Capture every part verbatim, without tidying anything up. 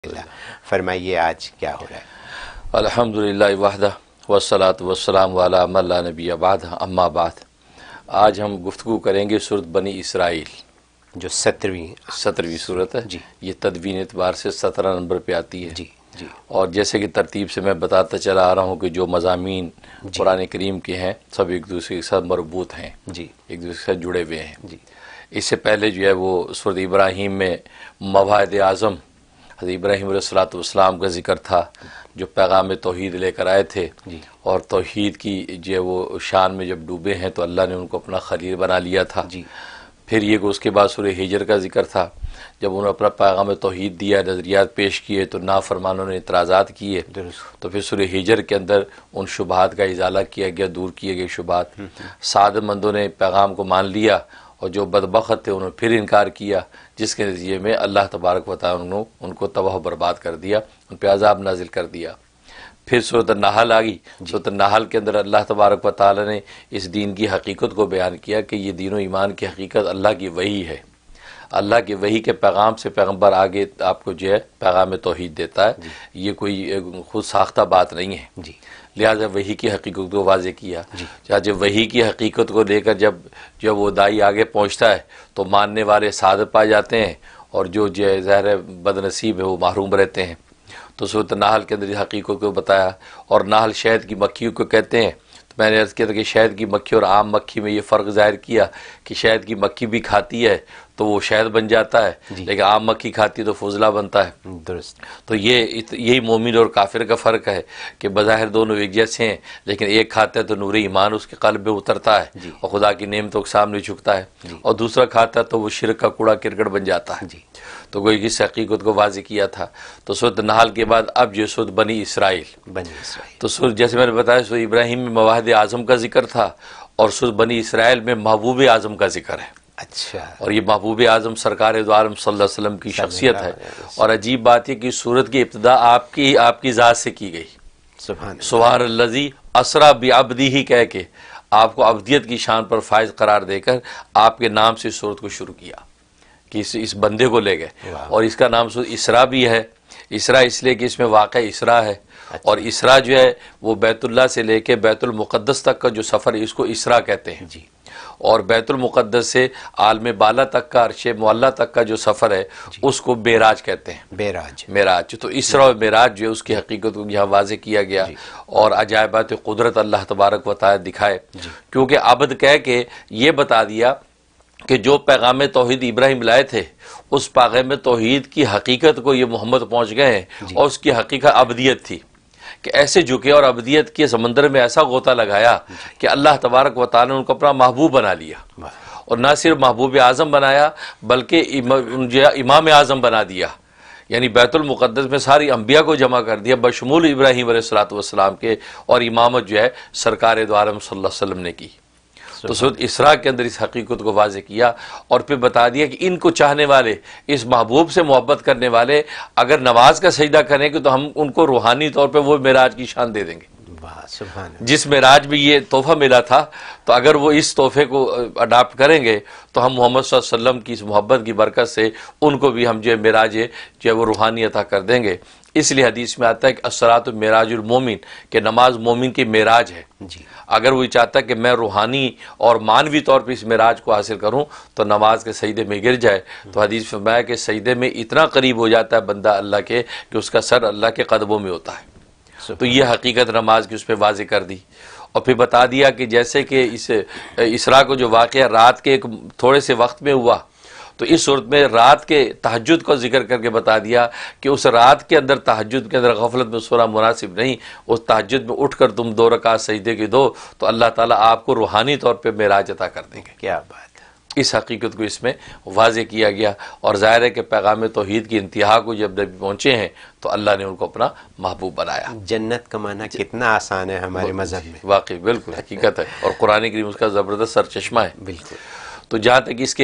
فرمائیے آج کیا ہو رہا ہے؟ الحمدللہ وحدہ والصلاة والسلام علی من لا نبی بعد، اما بعد۔ آج ہم گفتگو کریں گے سورۃ بنی اسرائیل، جو سترویں سترویں سورت ہے۔ جی یہ تدوین اعتبار سے سترہ نمبر پہ آتی ہے۔ جی جی اور جیسے کہ ترتیب سے میں بتاتا چلا آ رہا ہوں کہ جو مضامین قرآن کریم کے ہیں سب ایک دوسرے کے ساتھ مربوط ہیں، جی ایک دوسرے کے ساتھ جڑے ہوئے ہیں۔ جی اس سے پہلے جو ہے وہ سورۃ ابراہیم میں مواعظ اعظم حضرت ابراہیم علیہ الصلوۃ والسلام کا ذکر تھا، جو پیغام توحید لے کر آئے تھے، جی اور توحید کی جو ہے وہ شان میں جب ڈوبے ہیں تو اللہ نے ان کو اپنا خلیل بنا لیا تھا۔ جی پھر یہ کہ اس کے بعد سورہ ہجر کا ذکر تھا، جب انہوں نے اپنا پیغام توحید دیا، نظریات پیش کیے تو نافرمانوں نے اعتراضات کیے، درست تو پھر سورہ ہجر کے اندر ان شبہات کا ازالہ کیا گیا، دور کیے گئے شبہات۔ سعادت مندوں نے پیغام کو مان لیا، اور جو بدبخت تھے انہوں نے پھر انکار کیا، جس کے نتیجے میں اللہ تبارک و تعالیٰ نے ان کو تباہ و برباد کر دیا، ان پہ عذاب نازل کر دیا۔ پھر سورۃ النحل آ گئی۔ سورۃ النحل کے اندر اللہ تبارک و تعالیٰ نے اس دین کی حقیقت کو بیان کیا کہ یہ دین و ایمان کی حقیقت اللہ کی وحی ہے، اللہ کی وحی کے پیغام سے پیغمبر آگے آپ کو جو ہے پیغام توحید دیتا ہے، یہ کوئی خود ساختہ بات نہیں ہے۔ جی لہٰذا وحی کی حقیقت کو واضح کیا۔ چاہے وحی کی حقیقت کو لے کر جب جب وہ دائی آگے پہنچتا ہے تو ماننے والے سعادت پا جاتے ہیں، اور جو جو ظاہر بد نصیب ہے وہ محروم رہتے ہیں۔ تو سورۃ النحل کے اندر اس حقیقت کو بتایا، اور نحل شہد کی مکھیوں کو کہتے ہیں۔ تو میں نے عرض کیا تھا کہ شہد کی مکھی اور عام مکھی میں یہ فرق ظاہر کیا کہ شہد کی مکھی بھی کھاتی ہے تو وہ شہد بن جاتا ہے، لیکن عام مکھی کھاتی ہے تو فضلہ بنتا ہے۔ درست تو یہ یہی مومن اور کافر کا فرق ہے کہ بظاہر دونوں ایک جیسے ہیں، لیکن ایک کھاتا ہے تو نور ایمان اس کے قلب میں اترتا ہے اور خدا کی نعمتوں کے سامنے جھکتا ہے، اور دوسرا کھاتا ہے تو وہ شرک کا کوڑا کرکٹ بن جاتا ہے۔ تو کوئی اس حقیقت کو واضح کیا تھا۔ تو سورۃ النحل کے بعد اب جو سورۃ بنی اسرائیل، بنی اسرائیل تو سورۃ جیسے میں نے بتایا سورۃ ابراہیم میں مواعظ اعظم کا ذکر تھا، اور سورۃ بنی اسرائیل میں محبوب اعظم کا ذکر ہے۔ اچھا، اور یہ محبوب اعظم سرکار دو عالم صلی اللہ علیہ وسلم کی شخصیت ہے، اور عجیب بات یہ کہ سورت کی ابتدا آپ کی آپ کی ذات سے کی گئی۔ سبحان اللہ، سبحان الذی اسریٰ بعبدہ کہہ کے آپ کو عبدیت کی شان پر فائز قرار دے کر آپ کے نام سے سورت کو شروع کیا کہ اس اس بندے کو لے گئے۔ اور اس کا نام سورت اسراء بھی ہے۔ اسراء اس لیے کہ اس میں واقع اسراء ہے، اور اسراء جو ہے وہ بیت اللہ سے لے کے بیت المقدس تک کا جو سفر ہے اس کو اسراء کہتے ہیں، جی اور بیت المقدس سے عالم بالا تک کا، عرش معلیٰ تک کا جو سفر ہے اس کو معراج کہتے ہیں، بیراج معراج۔ تو اسراء و معراج جو ہے اس کی حقیقت کو یہاں واضح کیا گیا، اور عجائبات قدرت اللہ تبارک و تعالی دکھائے، کیونکہ عبد کہہ کے یہ بتا دیا کہ جو پیغام توحید ابراہیم لائے تھے اس پیغام توحید کی حقیقت کو یہ محمد پہنچ گئے ہیں، اور اس کی حقیقت عبدیت تھی کہ ایسے جھکے اور عبدیت کے سمندر میں ایسا غوطہ لگایا کہ اللہ تبارک و تعالی نے ان کو اپنا محبوب بنا لیا، اور نہ صرف محبوب اعظم بنایا بلکہ امام اعظم بنا دیا، یعنی بیت المقدس میں ساری انبیاء کو جمع کر دیا بشمول ابراہیم علیہ الصلوۃ والسلام کے، اور امامت جو ہے سرکار دو عالم صلی اللہ علیہ وسلم نے کی۔ تو سورۃ اسراء کے اندر اس حقیقت کو واضح کیا، اور پھر بتا دیا کہ ان کو چاہنے والے، اس محبوب سے محبت کرنے والے اگر نماز کا سجدہ کریں گے تو ہم ان کو روحانی طور پہ وہ معراج کی شان دے دیں گے۔ سبحان اللہ، جس معراج میں یہ تحفہ ملا تھا، تو اگر وہ اس تحفے کو اڈاپٹ کریں گے تو ہم محمد صلی اللہ علیہ وسلم کی اس محبت کی برکت سے ان کو بھی ہم جو ہے معراج جو ہے وہ روحانی عطا کر دیں گے۔ اس لیے حدیث میں آتا ہے کہ الصلاۃ معراج المومن، کہ نماز مومن کی معراج ہے۔ جی اگر وہ چاہتا ہے کہ میں روحانی اور مانوی طور پہ اس معراج کو حاصل کروں تو نماز کے سجدے میں گر جائے، تو حدیث میں فرمایا کہ سجدے میں اتنا قریب ہو جاتا ہے بندہ اللہ کے کہ اس کا سر اللہ کے قدموں میں ہوتا ہے۔ تو یہ حقیقت نماز کی اس پہ واضح کر دی، اور پھر بتا دیا کہ جیسے کہ اس اسراء کو جو واقعہ رات کے ایک تھوڑے سے وقت میں ہوا، تو اس صورت میں رات کے تہجد کو ذکر کر کے بتا دیا کہ اس رات کے اندر تہجد کے اندر غفلت میں سونا مناسب نہیں، اس تہجد میں اٹھ کر تم دو رکعت سجدے کی دو تو اللہ تعالیٰ آپ کو روحانی طور پہ معراج عطا کر دیں گے۔ کیا بات ہے، اس حقیقت کو اس میں واضح کیا گیا، اور ظاہر ہے کہ پیغام توحید کی انتہا کو جب نبی پہنچے ہیں تو اللہ نے ان کو اپنا محبوب بنایا۔ جنت کمانا کتنا آسان ہے ہمارے مذہب میں، واقعی بالکل حقیقت ہے، اور قرآن کریم اس کا زبردست سرچشمہ ہے۔ بالکل۔ تو جہاں تک اس کے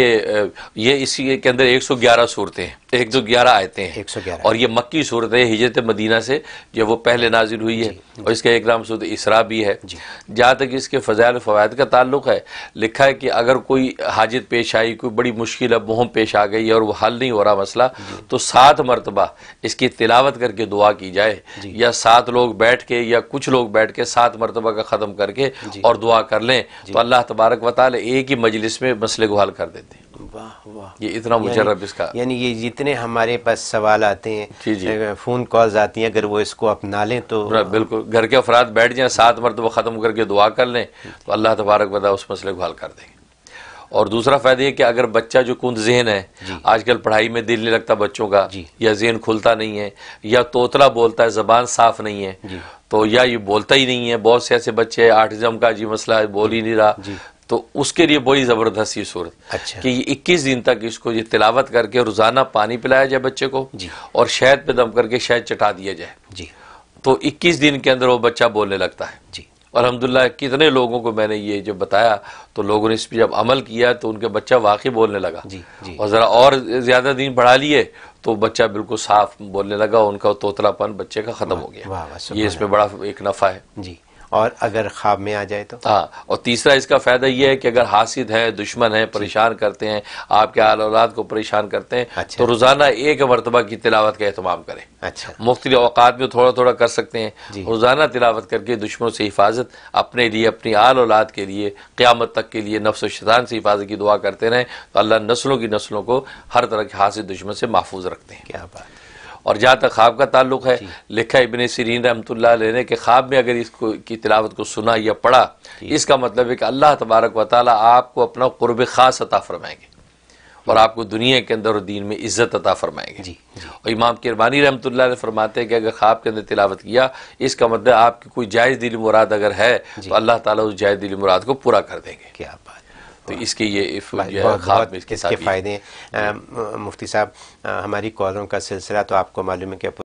یہ اسی کے اندر ایک سو گیارہ صورتیں ہیں، ایک سو گیارہ آیتیں ہیں، ایک سو گیارہ اور یہ مکی صورت ہے، ہجرت مدینہ سے جو وہ پہلے نازل ہوئی ہے، اور اس کا ایک نام صورت اسراء بھی ہے۔ جہاں تک اس کے فضائل و فوائد کا تعلق ہے، لکھا ہے کہ اگر کوئی حاجت پیش آئی، کوئی بڑی مشکل اب مہم پیش آ گئی ہے اور وہ حل نہیں ہو رہا مسئلہ، تو سات مرتبہ اس کی تلاوت کر کے دعا کی جائے، یا سات لوگ بیٹھ کے یا کچھ لوگ بیٹھ کے سات مرتبہ کا ختم کر کے اور دعا کر لیں تو اللہ تبارک و تعالی ایک ہی مجلس میں مسئلے کو حل کر دیتے ہیں۔ واہ واہ، یہ اتنا مجرب اس کا، یعنی یہ جتنے ہمارے پاس سوال آتے ہیں، جی جی فون کالز آتی ہیں، اگر وہ اس کو اپنا لیں تو بالکل گھر کے افراد بیٹھ جائیں، سات مرتبہ ختم کر کے دعا کر لیں تو اللہ تبارک و تعالی اس مسئلے کو حل کر دیں گے۔ اور دوسرا فائدہ یہ کہ اگر بچہ جو کند ذہن ہے، آج کل پڑھائی میں دل نہیں لگتا بچوں کا، یا ذہن کھلتا نہیں ہے، یا توتلا بولتا ہے، زبان صاف نہیں ہے، تو یا یہ بولتا ہی نہیں ہے، بہت سے ایسے بچے آٹزم کا جی مسئلہ ہے، بول ہی نہیں رہا، تو اس کے لیے بڑی زبردست یہ صورت کہ یہ اکیس دن تک اس کو یہ تلاوت کر کے روزانہ پانی پلایا جائے بچے کو، اور شہد پہ دم کر کے شہد چٹا دیا جائے، تو اکیس دن کے اندر وہ بچہ بولنے لگتا ہے۔ الحمدللہ کتنے لوگوں کو میں نے یہ جو بتایا تو لوگوں نے اس پہ جب عمل کیا تو ان کے بچہ واقعی بولنے لگا، اور ذرا اور زیادہ دن بڑھا لیے تو بچہ بالکل صاف بولنے لگا، ان کا توتلا پن بچے کا ختم ہو گیا۔ یہ اس میں بڑا ایک نفع ہے۔ جی، اور اگر خواب میں آ جائے تو؟ ہاں، اور تیسرا اس کا فائدہ یہ ہے کہ اگر حاسد ہے، دشمن ہے، پریشان کرتے ہیں، آپ کے آل اولاد کو پریشان کرتے ہیں، تو روزانہ ایک مرتبہ کی تلاوت کا اہتمام کریں۔ اچھا، مختلف اوقات میں تھوڑا تھوڑا کر سکتے ہیں، روزانہ تلاوت کر کے دشمنوں سے حفاظت، اپنے لیے، اپنی آل اولاد کے لیے، قیامت تک کے لیے نفس و شیطان سے حفاظت کی دعا کرتے رہیں تو اللہ نسلوں کی نسلوں کو ہر طرح کے حاسد دشمن سے محفوظ رکھتے ہیں۔ کیا بات۔ اور جہاں تک خواب کا تعلق ہے، لکھا ابن سیرین رحمۃ اللہ علیہ نے کہ خواب میں اگر اس کو کی تلاوت کو سنا یا پڑھا، اس کا مطلب ہے کہ اللہ تبارک و تعالیٰ آپ کو اپنا قرب خاص عطا فرمائیں گے، اور آپ کو دنیا کے اندر اور دین میں عزت عطا فرمائیں گے۔ اور امام کرمانی رحمۃ اللہ علیہ فرماتے ہیں کہ اگر خواب کے اندر تلاوت کیا، اس کا مطلب آپ کی کوئی جائز دلی مراد اگر ہے تو اللہ تعالیٰ اس جائز دلی مراد کو پورا کر دیں گے۔ کیا بات، تو اس کے یہ خواب میں اس کے فائدے ہیں۔ مفتی صاحب، ہماری کالوں کا سلسلہ تو آپ کو معلوم ہے کہ